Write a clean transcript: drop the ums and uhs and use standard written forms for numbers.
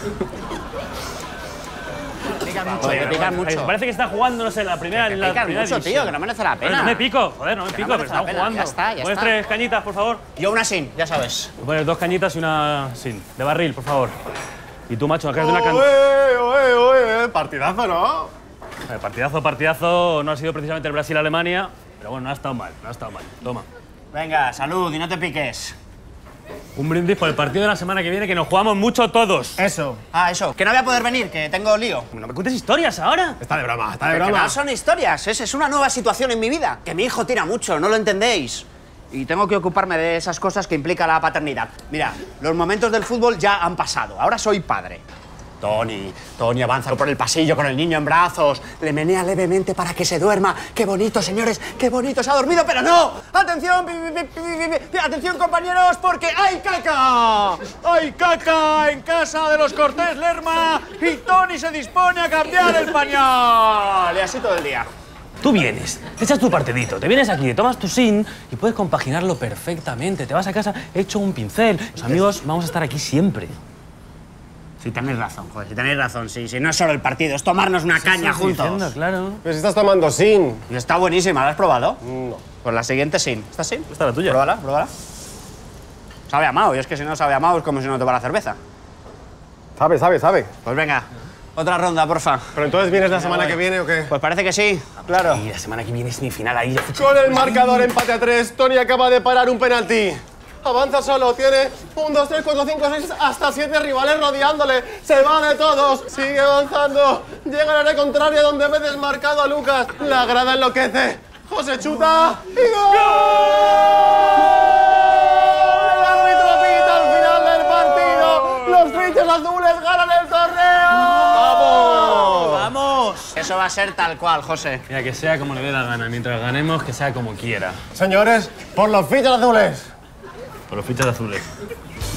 Pican mucho, te pican mucho. Parece que está jugando, no sé, la primera. Te pican mucho, tío, que no merece la pena. No me pico, joder, no me pico, pero estamos jugando. Ya está, ya ¿Pones está. 3 cañitas, por favor? Yo una sin, ya sabes. Pones 2 cañitas y una sin. De barril, por favor. Y tú, macho, acá de una caña. Oye, partidazo, ¿no? Partidazo no ha sido precisamente el Brasil-Alemania, pero bueno, no ha estado mal, Toma. Venga, salud y no te piques. Un brindis por el partido de la semana que viene, que nos jugamos mucho todos. Eso. Ah, eso. Que no voy a poder venir, que tengo lío. No me cuentes historias ahora. Está de broma, está de Que broma. no son historias, es una nueva situación en mi vida. Que mi hijo tira mucho, no lo entendéis. Y tengo que ocuparme de esas cosas que implica la paternidad. Mira, los momentos del fútbol ya han pasado. Ahora soy padre. Tony avanza por el pasillo con el niño en brazos. Le menea levemente para que se duerma. ¡Qué bonito, señores! ¡Qué bonito! Se ha dormido, pero no. ¡Atención! ¡Atención, compañeros! ¡Porque hay caca! ¡Hay caca en casa de los Cortés Lerma! Y Tony se dispone a cambiar el pañal. Y así todo el día. Tú vienes, te echas tu partidito, te vienes aquí, te tomas tu sin y puedes compaginarlo perfectamente. Te vas a casa hecho un pincel. Los amigos vamos a estar aquí siempre. Sí, tenéis razón, joder, sí tenéis razón. Sí, no es solo el partido, es tomarnos una caña juntos. Diciendo, claro. Pero si estás tomando sin. Y está buenísima, ¿la has probado? No. Pues la siguiente sin. ¿Esta sin? Esta es la tuya. Pruébala. Sabe a Mao, y es que si no sabe a Mao es como si no tomara cerveza. Sabe. Pues venga, otra ronda, porfa. ¿Pero entonces vienes la semana que viene o qué? Pues parece que sí, claro. Y la semana que viene es semifinal ahí. Ya. Con el marcador empate a 3, Tony acaba de parar un penalti. Avanza solo, tiene 1, 2, 3, 4, 5, 6, hasta 7 rivales rodeándole. Se va de todos, sigue avanzando. Llega al área contraria donde ve desmarcado a Lucas. La grada enloquece. José chuta y ¡gol! El árbitro pita al final del partido. Los fichas azules ganan el torneo. ¡Vamos! Eso va a ser tal cual, José. Mira, que sea como le dé la gana. Mientras ganemos, que sea como quiera. Señores, por los fichas azules. Por los fichas azules.